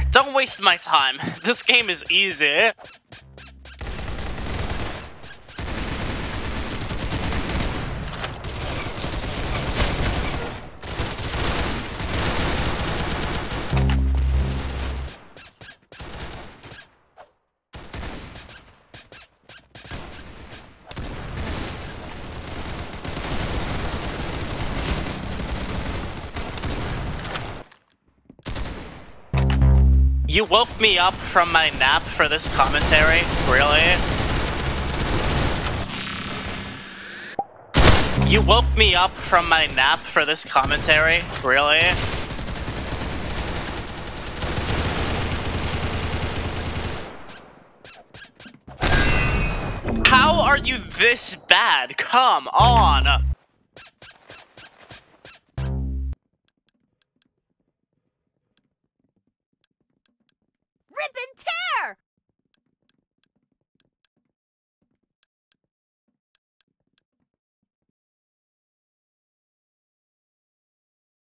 Don't waste my time. This game is easy. You woke me up from my nap for this commentary? Really? You woke me up from my nap for this commentary? Really? How are you this bad? Come on!